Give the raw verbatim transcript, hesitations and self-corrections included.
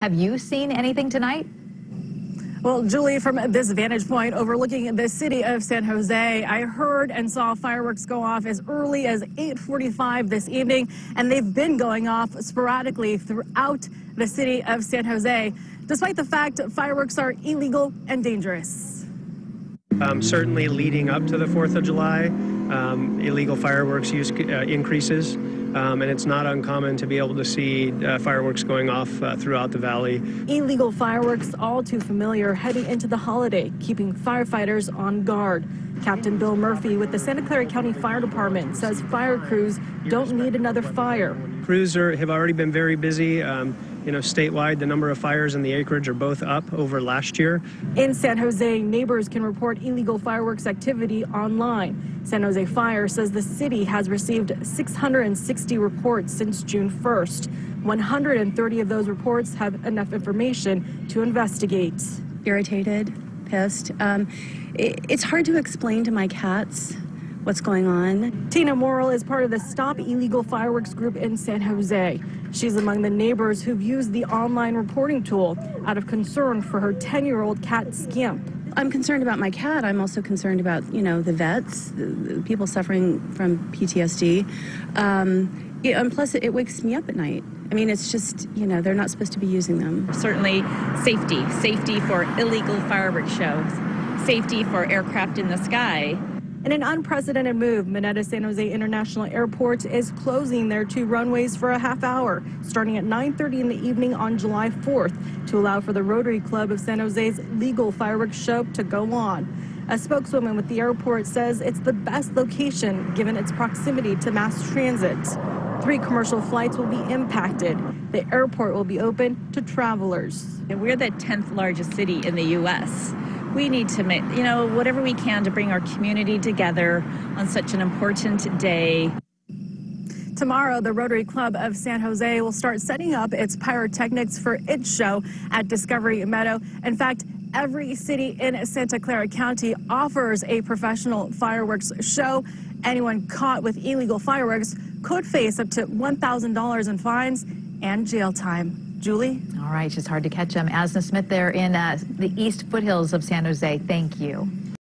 Have you seen anything tonight? Well, Julie, from this vantage point overlooking the city of San Jose, I heard and saw fireworks go off as early as eight forty-five this evening, and they've been going off sporadically throughout the city of San Jose, despite the fact fireworks are illegal and dangerous. Um, certainly leading up to the fourth of July, um, illegal fireworks use uh, increases, um, and it's not uncommon to be able to see uh, fireworks going off uh, throughout the valley. Illegal fireworks, all too familiar heading into the holiday, keeping firefighters on guard. Captain Bill Murphy with the Santa Clara County Fire Department says fire crews don't need another fire. Crews are, have already been very busy. Um, you know, statewide, the number of fires and the acreage are both up over last year. In San Jose, neighbors can report illegal fireworks activity online. San Jose Fire says the city has received six hundred sixty reports since June first. one hundred thirty of those reports have enough information to investigate. Irritated, pissed. Um, it, it's hard to explain to my cats what's going on. Tina Morrill is part of the Stop Illegal Fireworks group in San Jose. She's among the neighbors who've used the online reporting tool out of concern for her ten-year-old cat Skimp. I'm concerned about my cat. I'm also concerned about, you know, the vets, the, the people suffering from P T S D. Um, yeah, and plus, it, it wakes me up at night. I mean, it's just, you know, they're not supposed to be using them. Certainly safety, safety for illegal fireworks shows, safety for aircraft in the sky. In an unprecedented move, Mineta San Jose International Airport is closing their two runways for a half hour, starting at nine thirty in the evening on July fourth, to allow for the Rotary Club of San Jose's legal fireworks show to go on. A spokeswoman with the airport says it's the best location given its proximity to mass transit. Three commercial flights will be impacted. The airport will be open to travelers. And we're the tenth largest city in the U S We need to make, you know, whatever we can to bring our community together on such an important day. Tomorrow, the Rotary Club of San Jose will start setting up its pyrotechnics for its show at Discovery Meadow. In fact, every city in Santa Clara County offers a professional fireworks show. Anyone caught with illegal fireworks could face up to one thousand dollars in fines and jail time. Julie? All right, just hard to catch them. Asna Smith there in uh, the East Foothills of San Jose. Thank you.